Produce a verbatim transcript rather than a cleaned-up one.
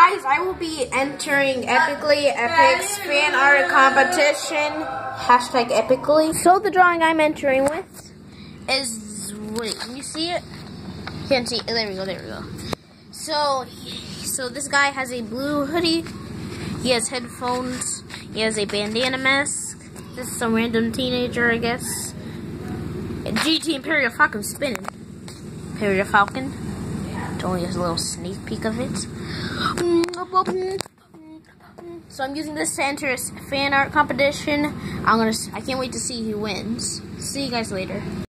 guys, I will be entering Epically Epic's fan art competition. Hashtag Epically. So the drawing I'm entering with is, wait, can you see it? You can't see it. There we go, there we go. So, so this guy has a blue hoodie. He has headphones. He has a bandana mask. This is some random teenager, I guess. G T Imperial Falcon spinning. Imperial Falcon. It's only a little sneak peek of it. So I'm using this to enter a fan art competition. I'm gonna. I can't wait to see who wins. See you guys later.